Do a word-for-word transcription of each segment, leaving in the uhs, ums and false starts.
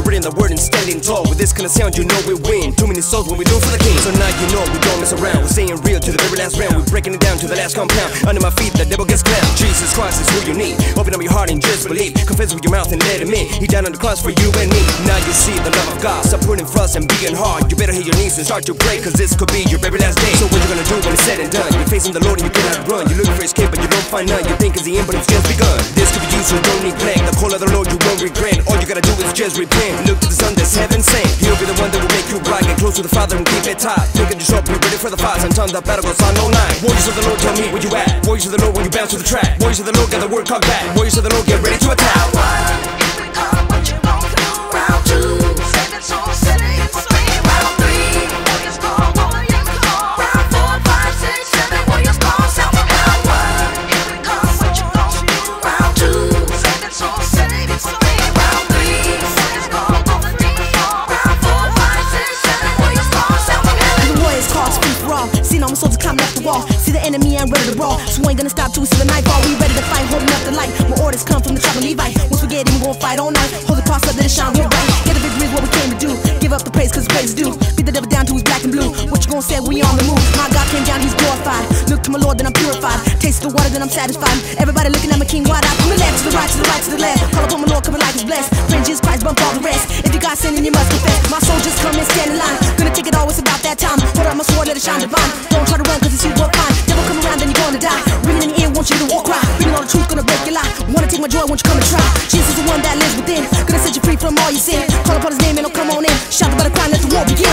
We're reading the word and standing tall. With this kind of sound, you know we win. Too many souls when we do it for the king. So now you know we don't mess around. We're staying real to the very last round. We're breaking it down to the last compound. Under my feet, the devil gets clowned. Jesus Christ is who you need. Open up your heart and just believe. Confess with your mouth and let him in. He died on the cross for you and me. Now you see the love of God. Stop putting fuss and being hard. You better hit your knees and start to pray, cause this could be your very last day. So what you gonna do when it's said and done? You're facing the Lord and you cannot run. You're looking for escape but you don't find none. You think it's the end but it's just begun. This could be you, so don't neglect the call of the Lord. You won't regret. All you gotta do is just repent. Look to the sun that's heaven sent. He'll be the one that will make you bright. Get close to the Father and keep it tight. Think of yourself, be ready for the fight. Sometimes the battle goes on all night. Warriors of the Lord, tell me where you at. Warriors of the Lord, when you bounce to the track. Warriors of the Lord, got the word called back. Warriors of the Lord, get ready to attack. I'm soldiers climbing up the wall. See the enemy and ready to brawl. So we ain't gonna stop till we see the nightfall. We ready to fight, holding up the light. My orders come from the tribe of Levi. Once we get in, we gon' fight all night. Hold the cross up, let it shine real bright. Get the victory is what we came to do. Give up the praise cause the praise is due. Beat the devil down to his black and blue. What you gon' say when we on the move? My God came down, he's glorified. Look to my Lord, then I'm purified. Taste the water, then I'm satisfied. Everybody looking at my king wide eyed. From the left to the right, to the right, to the left. Call upon my Lord, coming like he's blessed. Friend Jesus Christ, bump all the rest. If you got sin, then you must confess. My soldiers come and stand in line. Gonna take it all, it's about that time. Hold up my sword, let it shine divine. Don't try to run cause it's you will find. Devil come around, then you're gonna die. Ringing in the ear, want you to walk right. Bringing all the truth, gonna break your lie. Wanna take my joy, won't you come and try? Jesus is the one that lives within. Gonna set you free from all your sin. Call upon his name and he'll come on in. Shout the battle cry, let the war begin.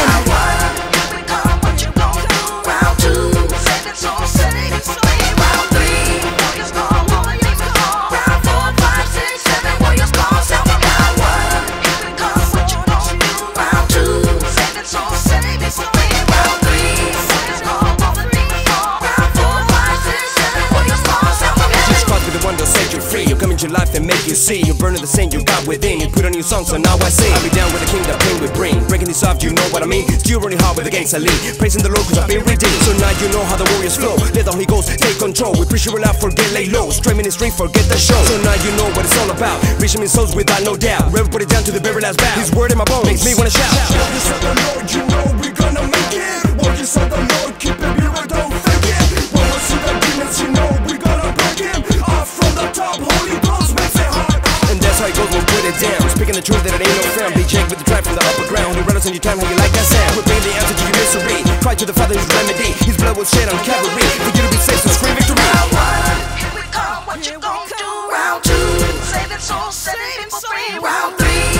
Your life and make you see. You're burning the sin you got within. You put on your song, so now I sing. I'll be down with the king that pain we bring. Breaking this off, you know what I mean. Still running hard with the gangs I lead. Praising the Lord cause I've been redeemed. So now you know how the warriors flow. Let the Holy Ghost take control. We preach you out, forget lay low. Straight ministry, forget the show. So now you know what it's all about. Reaching in souls without no doubt. Everybody down to the very last bow. His word in my bones makes me wanna shout. Warriors of the Lord, you know we gonna make it. Warriors of the Lord, keep it real, don't fake it. When we see the demons, you know we gonna break him. Off from the top, Holy Ghost makes it hard. That's how it goes when we put it down. Speaking the truth that it ain't no frown. Be checked with the drive from the upper ground. He runners in your time, how you like that sound. We're bringing the answer to your misery. Cry to the Father, his remedy. His blood was shed on Calvary. For you to be safe, so scream victory. Round one, here we come, what you gon' do? Round two, save it, soul, set it free. Round three.